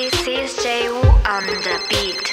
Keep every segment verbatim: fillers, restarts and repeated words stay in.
This is J U on the beat.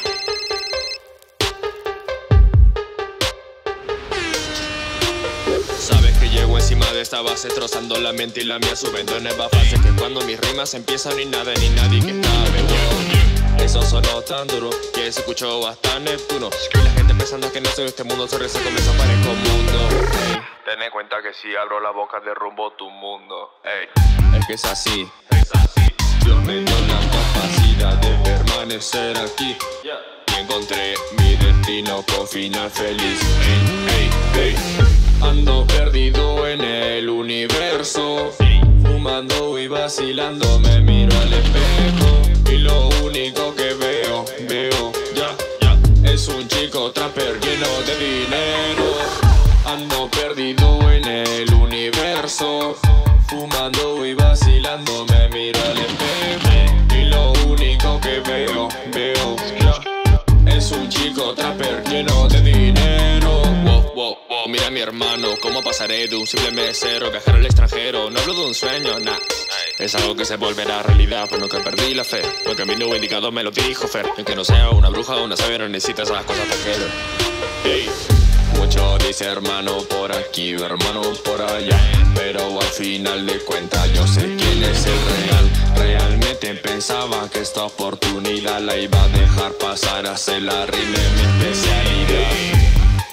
Sabes que llego encima de esta base, trozando la mente y la mía, subiendo en nuevas fases. Que cuando mis rimas empiezan ni nada ni nadie que sabe, wow. Eso sonó tan duro que se escuchó hasta Neptuno. Y la gente pensando que no soy de este mundo, se reza con eso parezco mundo. Ey, ten en cuenta que si abro la boca derrumbo tu mundo. Ey, es que es así, es así. Dios me dio la capacidad de permanecer aquí. Y encontré mi destino con final feliz. Ey, ey, ey. Ando perdido en el universo, fumando y vacilando, me miro al espejo y lo único que veo, veo, ya, ya, es un chico trapper lleno de dinero. Ando perdido en el universo, fumando y vacilando, me miro al espejo y lo único que veo, veo, ya, es un chico trapper lleno de dinero. Wow, wow, wow, mira mi hermano, cómo pasaré de un simple mesero, viajar al extranjero. No hablo de un sueño, nah, es algo que se volverá realidad, pero nunca perdí la fe. Lo que a mí no indicado me lo dijo Fer. Aunque no sea una bruja o una sabia, no necesitas esas cosas para querer. Hey. Mucho dice hermano por aquí, hermano por allá, pero al final de cuentas yo sé quién es el real. Realmente pensaba que esta oportunidad la iba a dejar pasar, a hacer la rima en mi especialidad.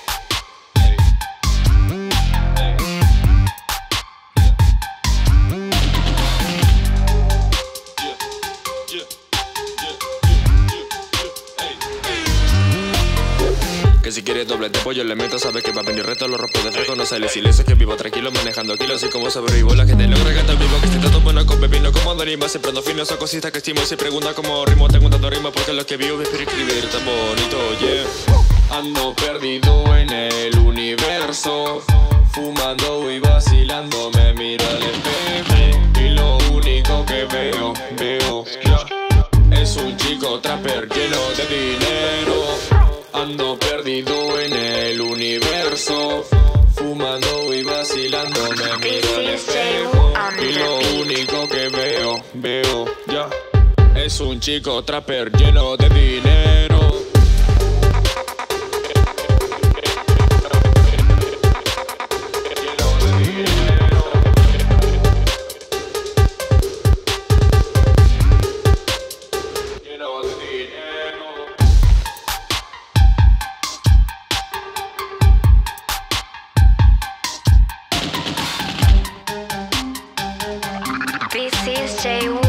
Que si quieres doble de pollo le meto, sabes que va a venir reto, lo rompo de fresco, no sale silencio, que vivo tranquilo manejando kilos y como sobrevivo la gente logra que tan vivo que si todo bueno con pepino como anima, siempre ando fino, son cositas que estimo y se pregunta cómo rimo, tengo un tanto rima porque lo que vivo es escribir tan bonito, yeah. Ando perdido en el universo, fumando y vacilando, me miro al espejo y lo único que veo, veo, yeah, es un chico trapper lleno de dinero. Ando perdido en el universo, fumando y vacilando, me miro al espejo y lo único que veo, veo, ya, es un chico trapper lleno de dinero. This is J U